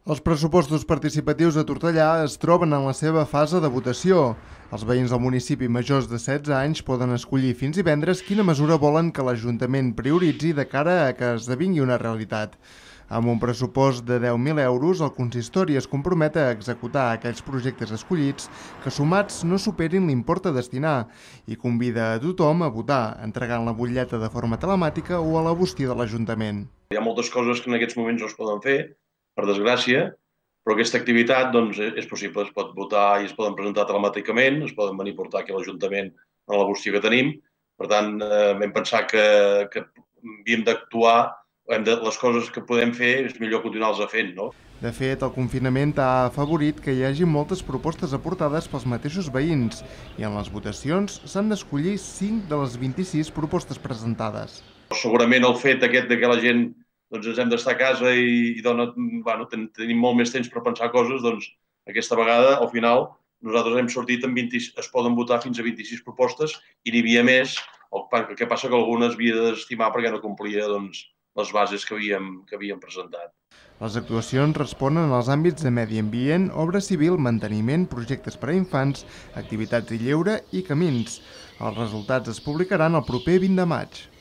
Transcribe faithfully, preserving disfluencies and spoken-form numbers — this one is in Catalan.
Els pressupostos participatius de Tortellà es troben en la seva fase de votació. Els veïns del municipi majors de setze anys poden escollir fins divendres quina mesura volen que l'Ajuntament prioritzi de cara a que esdevingui una realitat. Amb un pressupost de deu mil euros, el consistori es compromet a executar aquells projectes escollits que sumats no superin l'import a destinar i convida a tothom a votar, entregant la butlleta de forma telemàtica o a la bústia de l'Ajuntament. Hi ha moltes coses que en aquests moments no es poden fer, per desgràcia, però aquesta activitat doncs, és possible, es pot votar i es poden presentar telemàticament, es poden venir a portar aquí a l'Ajuntament a la bústia que tenim. Per tant, eh, vam pensar que, que havíem d'actuar, hem de, les coses que podem fer és millor continuar-les fent, no? De fet, el confinament ha afavorit que hi hagi moltes propostes aportades pels mateixos veïns i en les votacions s'han d'escollir cinc de les vint-i-sis propostes presentades. Segurament el fet aquest de que la gent doncs, ens hem d'estar a casa i, i dona, bueno, ten, tenim molt més temps per pensar coses, doncs aquesta vegada, al final, nosaltres hem sortit amb vint, es poden votar fins a vint-i-sis propostes i n'hi havia més, el que passa que algunes havia de desestimar perquè no complia doncs, les bases que havíem, que havíem presentat. Les actuacions responen als àmbits de medi ambient, obra civil, manteniment, projectes per a infants, activitats i lleure i camins. Els resultats es publicaran el proper vint de maig.